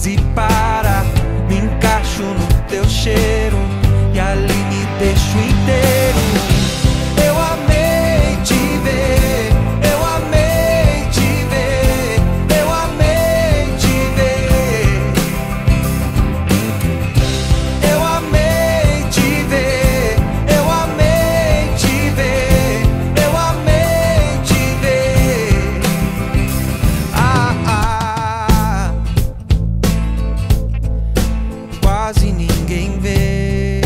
quase para. Me encaixo no teu cheiro e ali me deixo inteiro. Eu amei te ver, eu amei te ver, eu amei te ver. Eu amei te ver, eu amei te ver, eu amei te ver. Quase ninguém vê.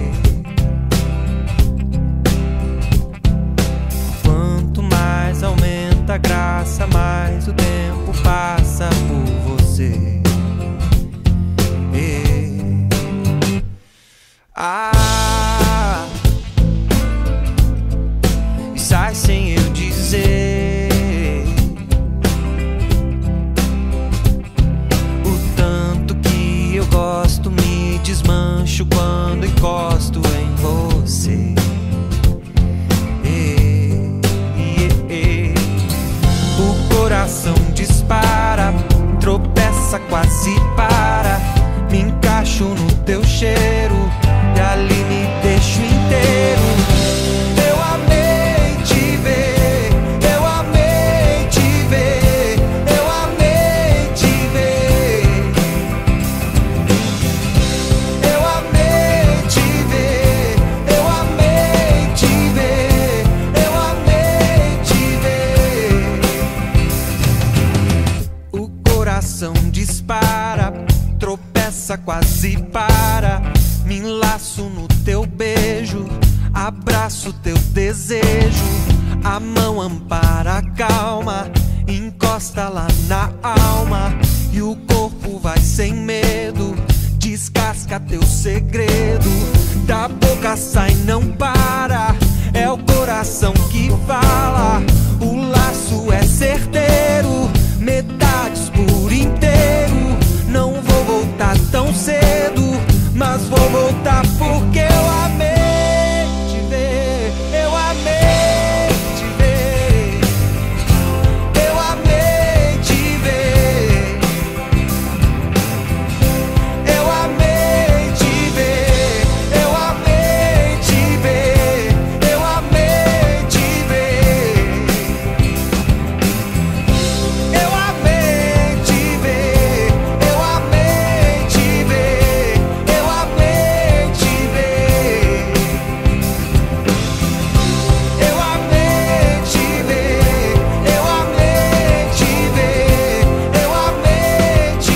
Quanto mais aumenta a graça, mais o tempo passa por você. E sai sem eu dizer o tanto que eu gosto, me desmancho quando encosto em você. O coração dispara, tropeça, quase para. Me encaixo no teu cheiro e ali me deixo inteiro. Eu amei te ver, eu amei te ver, eu amei te ver. Eu amei te ver, eu amei te ver, eu amei te ver. O coração dispara, tropeça, quase para. Me enlaço no teu beijo, abraço teu desejo. A mão ampara a calma, encosta lá na alma. E o corpo vai sem medo, descasca teu segredo. Da boca sai, não para, é o coração que fala. O laço é certeiro, metades por inteiro. Não vou voltar tão cedo, mas vou voltar porque eu amei te ver, eu amei te ver, eu amei te ver, eu amei te ver, eu amei te ver, eu amei te ver, eu amei te ver, eu amei te ver, eu amei te ver, eu amei te ver, eu amei te ver, eu amei te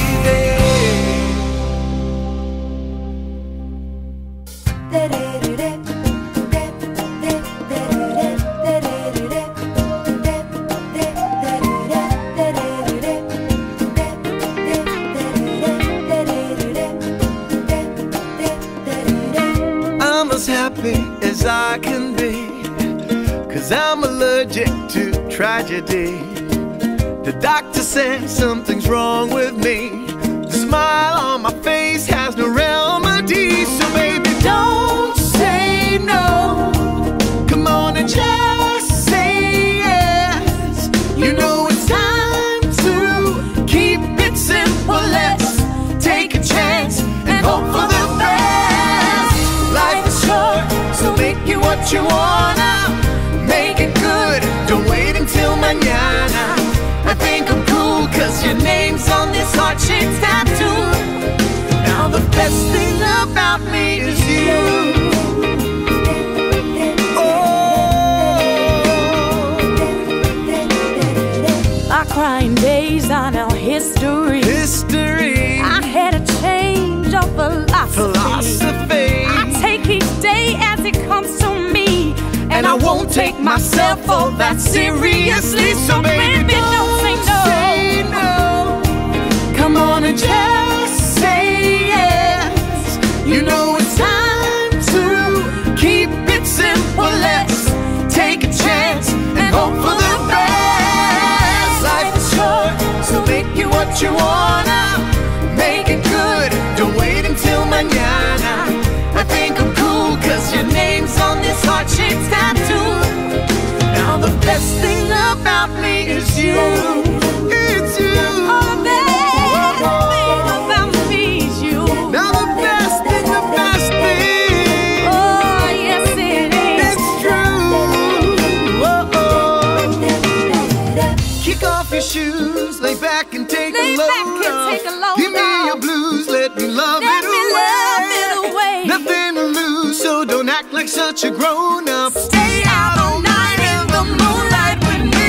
I'm as happy as I can be, 'cause I'm allergic to tragedy. The doctor said something's wrong with me. The smile on my face has no remedy. So baby, don't say no. Come on and just say yes. You know it's time to keep it simple. Let's take a chance and hope for the best. Life is short, so make it what you wanna. Make it good, don't wait until mañana. I think I'm cool, 'cause your name's on this heart-shaped tattoo. Now the best thing about me is you. My crying days are now history. History, I had a change of philosophy. I take each day as it comes to me, and I won't take myself all that seriously. So baby, don't say no. say no. Come on and just say yes. You know it's time to keep it simple. Let's take a chance and hope for the best. Life is short, so make it what you wanna. Make it good, don't wait until mañana. I think I'm cool, 'cause your name's on this heart-shaped tattoo. Now the best thing about me is you. It's you. All the best thing about such a grown-up. Stay out all night in the moonlight with me.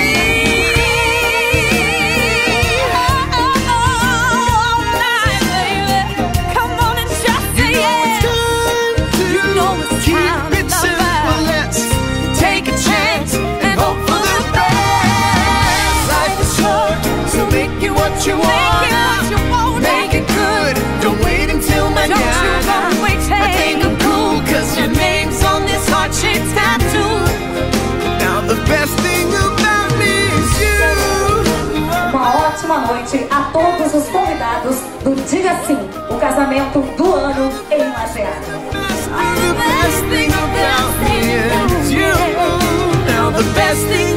All night, baby. Come on and just say yes. You know it's time keep it simple. Let's take a chance and hope for the best. Life is short, so make it what you want. Make it good. Don't wait until my Don't you go waiting. I think I'm cool, cause your name's on this heart-shaped tattoo. Now the best thing about me is you. Uma ótima noite a todos os convidados do Diga Sim, o casamento do ano em Lajeado. The best thing about me is you. Now the best thing